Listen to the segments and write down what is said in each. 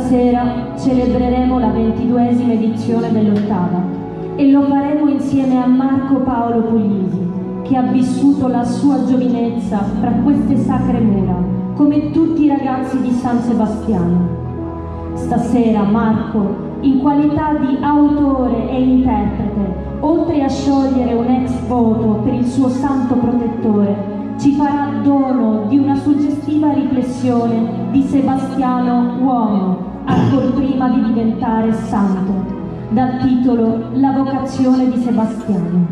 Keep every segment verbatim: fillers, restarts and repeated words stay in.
sera celebreremo la ventiduesima edizione dell'Ottava e lo faremo insieme a Marco Paolo Puglisi, che ha vissuto la sua giovinezza fra queste sacre mura, come tutti i ragazzi di San Sebastiano. Stasera Marco, in qualità di autore e interprete, oltre a sciogliere un ex voto per il suo santo protettore, ci farà dono di una suggestiva riflessione di Sebastiano uomo, ancor prima di diventare santo, dal titolo La vocazione di Sebastiano.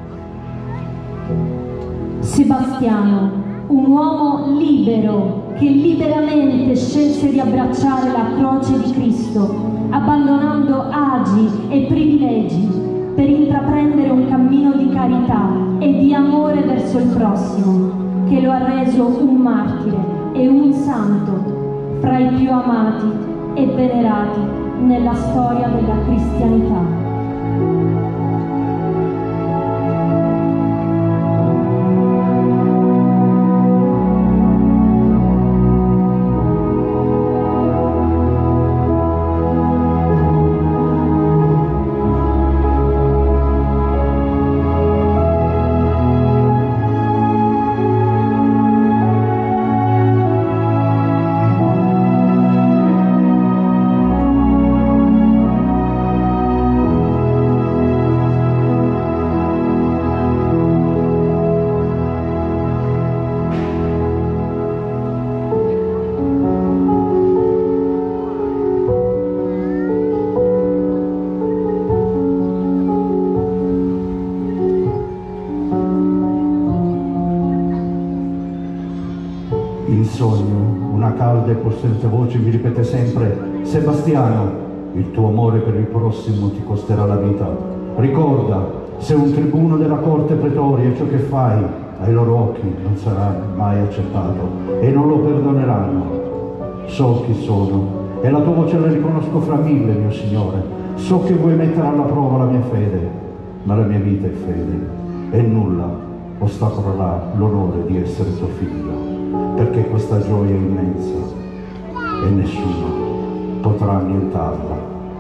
Sebastiano, un uomo libero che liberamente scelse di abbracciare la croce di Cristo, abbandonando agi e privilegi per intraprendere un cammino di carità e di amore verso il prossimo, che lo ha reso un martire e un santo fra i più amati e venerati nella storia della cristianità. E possente voce mi ripete sempre: Sebastiano, il tuo amore per il prossimo ti costerà la vita. Ricorda, sei un tribuno della corte pretoria e ciò che fai ai loro occhi non sarà mai accettato e non lo perdoneranno. So chi sono e la tua voce la riconosco fra mille, mio Signore. So che vuoi mettere alla prova la mia fede, ma la mia vita è fede e nulla ostacolerà l'onore di essere tuo figlio, perché questa gioia è immensa e nessuno potrà annientarla.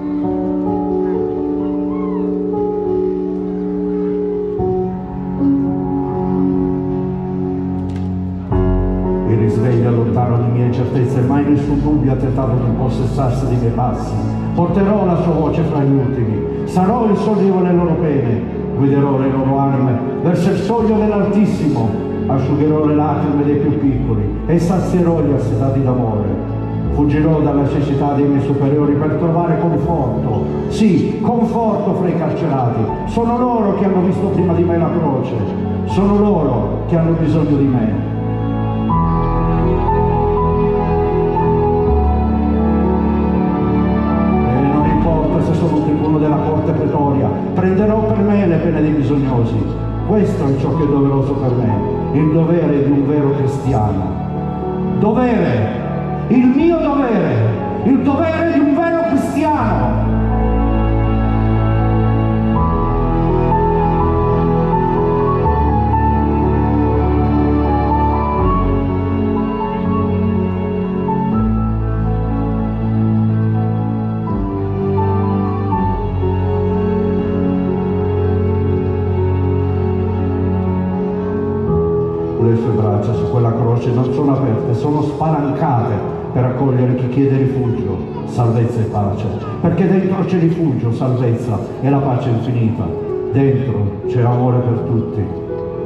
Il risveglio allontano le mie incertezze, mai nessun dubbio ha tentato di impossessarsi dei miei passi. Porterò la sua voce fra gli ultimi, sarò il sollievo delle loro pene, guiderò le loro anime verso il soglio dell'Altissimo, asciugherò le lacrime dei più piccoli e sazierò gli assetati d'amore. Fuggirò dalla necessità dei miei superiori per trovare conforto, sì, conforto fra i carcerati. Sono loro che hanno visto prima di me la croce, sono loro che hanno bisogno di me. E non importa se sono un tribuno della corte pretoria, prenderò per me le pene dei bisognosi. Questo è ciò che è doveroso per me, il dovere di un vero cristiano. Dovere! Il mio dovere, il dovere di un vero cristiano. Le sue braccia su quella croce non sono aperte, sono spalancate per accogliere chi chiede rifugio, salvezza e pace, perché dentro c'è rifugio, salvezza e la pace infinita, dentro c'è amore per tutti.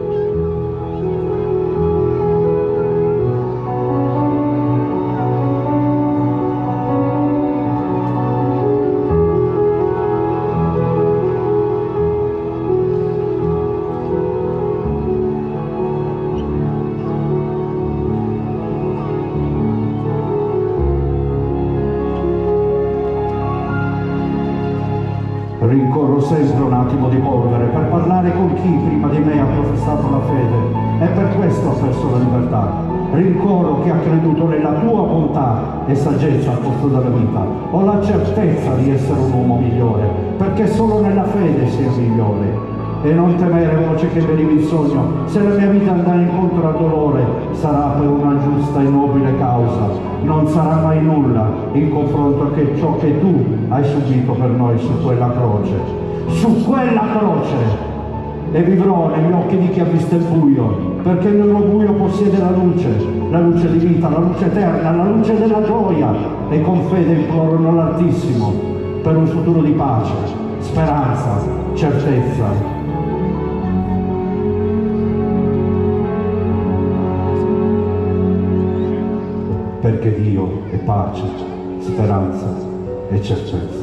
Rincorro sempre un attimo di polvere per parlare con chi prima di me ha professato la fede e per questo ha perso la libertà. Rincorro chi ha creduto nella tua bontà e saggezza al posto della vita. Ho la certezza di essere un uomo migliore, perché solo nella fede si è migliore. e non temere, voce che venivi in sogno, se la mia vita andrà incontro al dolore, sarà per una giusta e nobile causa, non sarà mai nulla in confronto a ciò che tu hai subito per noi su quella croce, su quella croce, e vivrò negli occhi di chi ha visto il buio, perché nello buio possiede la luce, la luce di vita, la luce eterna, la luce della gioia, e con fede implorano l'Altissimo per un futuro di pace, speranza, certezza. Perché Dio è pace, speranza e certezza.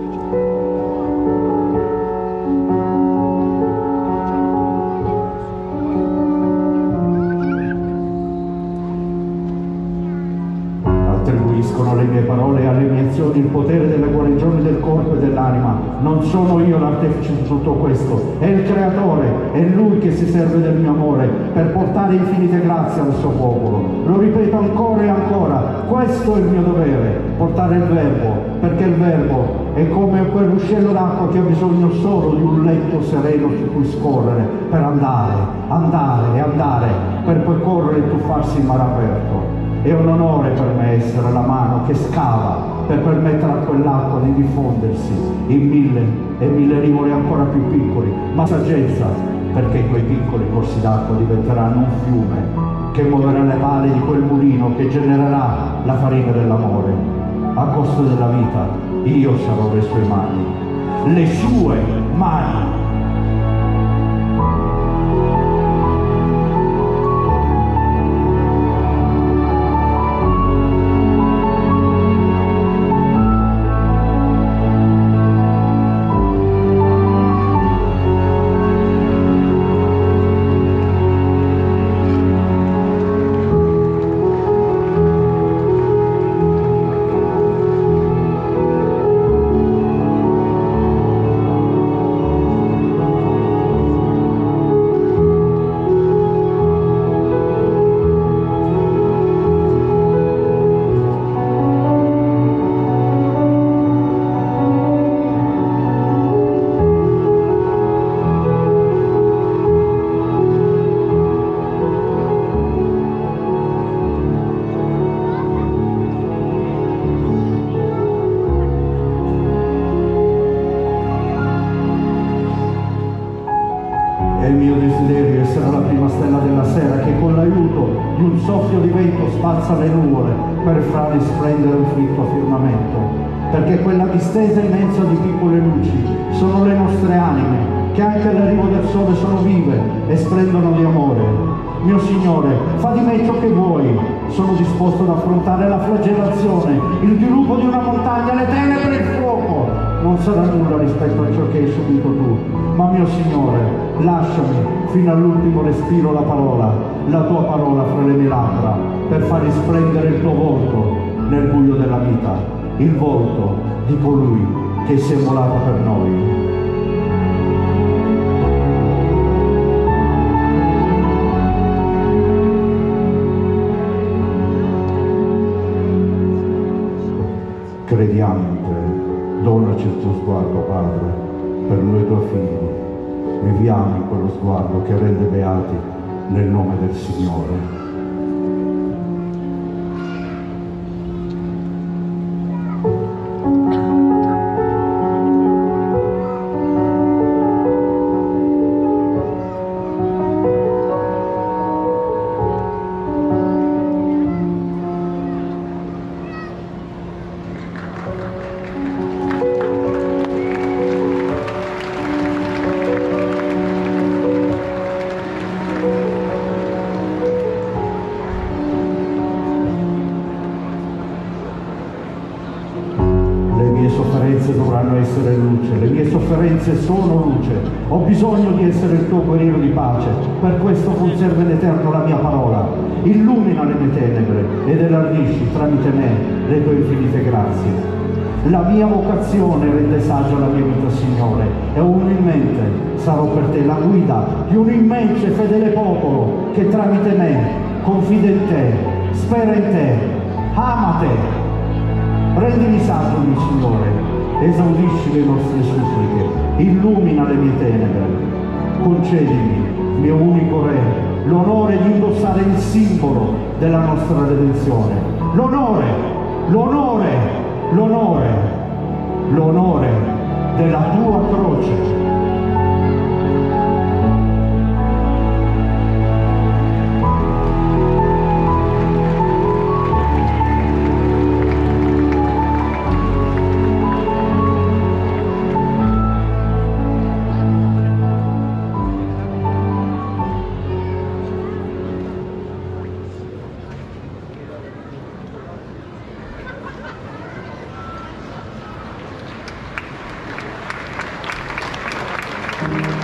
Attribuiscono alle mie parole e alle mie azioni il potere delle guarigioni del corpo e dell'anima. Non sono io l'artefice di tutto questo, è il Creatore, è Lui che si serve del mio amore per portare infinite grazie al suo popolo. Lo ripeto ancora e ancora, questo è il mio dovere, portare il Verbo, perché il Verbo è come quel ruscello d'acqua che ha bisogno solo di un letto sereno su cui scorrere per andare, andare e andare, per poi correre e tuffarsi in mare aperto. È un onore per me essere la mano che scava per permettere a quell'acqua di diffondersi in mille e mille rivoli ancora più piccoli, ma saggezza, perché quei piccoli corsi d'acqua diventeranno un fiume che muoverà le pale di quel mulino che genererà la farina dell'amore. A costo della vita io sarò le sue mani, le sue mani. È il mio desiderio essere la prima stella della sera che con l'aiuto di un soffio di vento spazza le nuvole per far risplendere un fritto firmamento, perché quella distesa immensa di piccole luci sono le nostre anime che anche all'arrivo del sole sono vive e splendono di amore. Mio Signore, fa di me ciò che vuoi, sono disposto ad affrontare la flagellazione, il dirupo di una montagna, le tenebre e il fuoco. Non sarà nulla rispetto a ciò che hai subito tu, ma mio Signore, lasciami fino all'ultimo respiro la parola, la tua parola fra le mie labbra, per far risplendere il tuo volto nel buio della vita, il volto di colui che si è immolato per noi. Crediamo in te, donaci il tuo sguardo, Padre, per noi tuoi figli. Viviamo in quello sguardo che rende beati nel nome del Signore. Dovranno essere luce, le mie sofferenze sono luce, ho bisogno di essere il tuo guerriero di pace, per questo conserva in eterno la mia parola, illumina le mie tenebre ed elargisci tramite me le tue infinite grazie. La mia vocazione rende saggia la mia vita, Signore, e umilmente sarò per te la guida di un immenso e fedele popolo che tramite me confida in te, spera in te, ama te. Rendimi saggio, mio Signore, esaudisci le nostre suppliche, illumina le mie tenebre, concedimi, mio unico Re, l'onore di indossare il simbolo della nostra redenzione. L'onore, l'onore, l'onore, l'onore della tua croce. Thank you.